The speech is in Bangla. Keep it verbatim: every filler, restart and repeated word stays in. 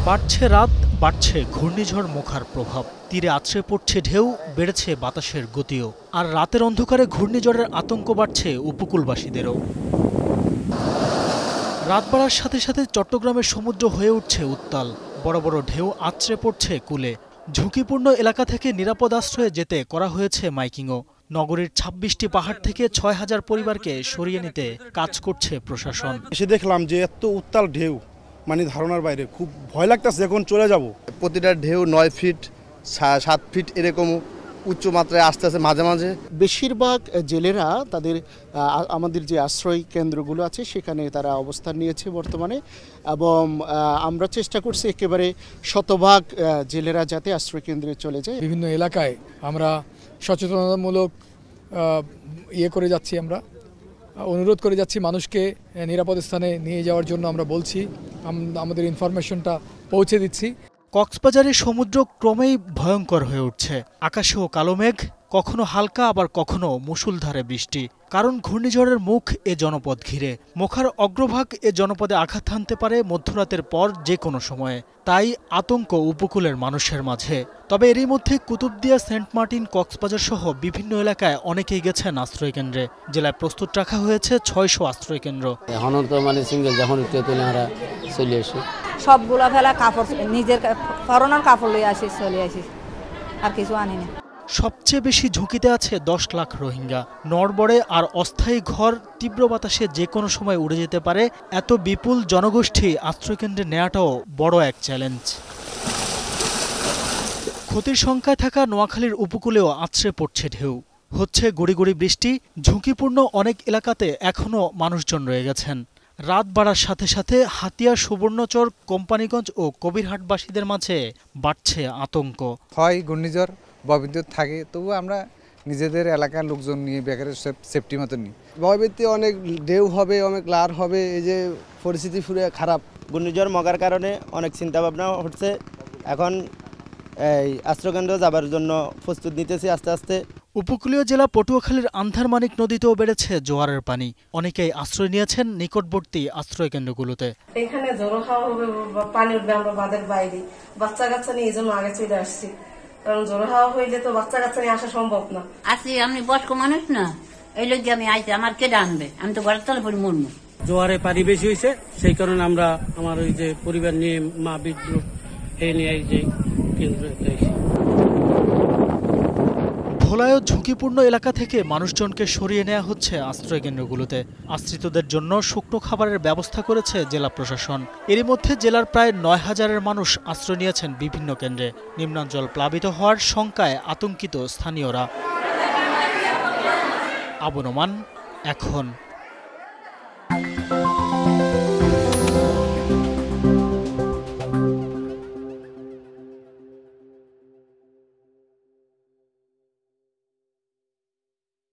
বাড়ছে রাত, বাড়ছে ঘূর্ণিঝড় মোখার প্রভাব। তীরে আছড়ে পড়ছে ঢেউ, বেড়েছে বাতাসের গতিও। আর রাতের অন্ধকারে ঘূর্ণিঝড়ের আতঙ্ক বাড়ছে উপকূলবাসীদেরও। রাত বাড়ার সাথে সাথে চট্টগ্রামের সমুদ্র হয়ে উঠছে উত্তাল। বড় বড় ঢেউ আছড়ে পড়ছে কূলে। ঝুঁকিপূর্ণ এলাকা থেকে নিরাপদ আশ্রয়ে যেতে করা হয়েছে মাইকিংও। নগরীর ছাব্বিশটি পাহাড় থেকে ছয় হাজার পরিবারকে সরিয়ে নিতে কাজ করছে প্রশাসন। এসে দেখলাম যে এত উত্তাল ঢেউ, মানে ধারণার বাইরে। খুব ভয় লাগতেছে, এখন চলে যাব। প্রতিটা ঢেউ নয় ফিট সাত ফিট এরকম উচ্চ মাত্রায় আসতে আসতে মাঝে মাঝে। বেশিরভাগ জেলেরা তাদের আমাদের যে আশ্রয় কেন্দ্রগুলো আছে সেখানে তারা অবস্থান নিয়েছে বর্তমানে, এবং আমরা চেষ্টা করছি একেবারে শতভাগ জেলেরা যাতে আশ্রয় কেন্দ্রে চলে যায়। বিভিন্ন এলাকায় আমরা সচেতনতামূলক ইয়ে করে যাচ্ছি, আমরা অনুরোধ করে যাচ্ছি মানুষকে নিরাপদ স্থানে নিয়ে যাওয়ার জন্য। আমরা বলছি, আমাদের ইনফরমেশনটা পৌঁছে দিচ্ছি। কক্সবাজারের সমুদ্র ক্রমেই ভয়ঙ্কর হয়ে উঠছে। আকাশেও কালো মেঘ, কখনো হালকা আবার কখনো মুষলধারে বৃষ্টি। কারণ ঘূর্ণিঝড়ের মুখ এ জনপদ ঘিরে। মোখার অগ্রভাগ এ জনপদে আঘাত হানতে পারে মধ্যরাতের পর যে কোনো সময়ে। তাই আতঙ্ক উপকূলের মানুষের মাঝে। তবে এরই মধ্যে কুতুবদিয়া, সেন্ট মার্টিন, কক্সবাজার সহ বিভিন্ন এলাকায় অনেকেই গেছেন আশ্রয় কেন্দ্রে। জেলায় প্রস্তুত রাখা হয়েছে ছয়শো আশ্রয় কেন্দ্র। মানে সিঙ্গেল যখন চলে আসে সবগুলা ফেলা কাপড়, নিজের করোনার কাপড় লই আসি, চলে আসি, আর কিছু আনি না। সবচেয়ে বেশি ঝুঁকিতে আছে দশ লাখ রোহিঙ্গা। নড়বড়ে আর অস্থায়ী ঘর তীব্র বাতাসে যে কোনো সময় উড়ে যেতে পারে। এত বিপুল জনগোষ্ঠী আশ্রয়কেন্দ্রে নেওয়াটাও বড় এক চ্যালেঞ্জ। ক্ষতির সংখ্যায় থাকা নোয়াখালীর উপকূলেও আছড়ে পড়ছে ঢেউ। হচ্ছে গুড়ি গুড়ি বৃষ্টি। ঝুঁকিপূর্ণ অনেক এলাকাতে এখনও মানুষজন রয়ে গেছেন। রাত বাড়ার সাথে সাথে হাতিয়া, সুবর্ণচর, কোম্পানিগঞ্জ ও কবিরহাটবাসীদের মাঝে বাড়ছে আতঙ্ক। হয় ঘূর্ণিঝড় ববিদ্যুৎ থাকে, তবু আমরা নিজেদের এলাকার লোকজন নিয়ে বেকারের সেফটি মতো নিই। ভয়ভীতি, অনেক ঢেউ হবে, অনেক লার হবে। এই যে পরিস্থিতি পুরো খারাপ। ঘূর্ণিঝড় মগার কারণে অনেক চিন্তা ভাবনা হচ্ছে। এখন এই আশ্রয়কেন্দ্র যাবার জন্য প্রস্তুত নিতেছি আস্তে আস্তে। উপকূলীয় জেলা পটুয়াখালীর আন্ধারমানিক নদীতেও বেড়েছে জোয়ারের পানি। অনেকেই আশ্রয় নিয়েছেন নিকটবর্তী আশ্রয় কেন্দ্রগুলোতে। এখানে জোরো খাওয়া হবে, পানি উঠবে, আমরা বাঁধের বাইরে বাচ্চা কাচ্চা নিয়ে এই জন্য আগে চলে আসছি, কারণ জোরো হাওয়া হইলে তো বাচ্চা কাচ্চা নিয়ে আসা সম্ভব না। আসি আমি বয়স্ক মানুষ না, এই লোক আমি আইছি, আমার কে আনবে? আমি তো ঘরের তলে পড়ি মরমু। জোয়ারে পানি বেশি হয়েছে, সেই কারণে আমরা আমার ওই যে পরিবার নিয়ে মা বৃদ্ধ এই নিয়ে এই যে কেন্দ্রে। ভোলায়ও ঝুঁকিপূর্ণ এলাকা থেকে মানুষজনকে সরিয়ে নেওয়া হচ্ছে আশ্রয় কেন্দ্রগুলোতে। আশ্রিতদের জন্য শুকনো খাবারের ব্যবস্থা করেছে জেলা প্রশাসন। এরই মধ্যে জেলার প্রায় নয় হাজারের মানুষ আশ্রয় নিয়েছেন বিভিন্ন কেন্দ্রে। নিম্নাঞ্চল প্লাবিত হওয়ার শঙ্কায় আতঙ্কিত স্থানীয়রা। আবু নোমান, এখন।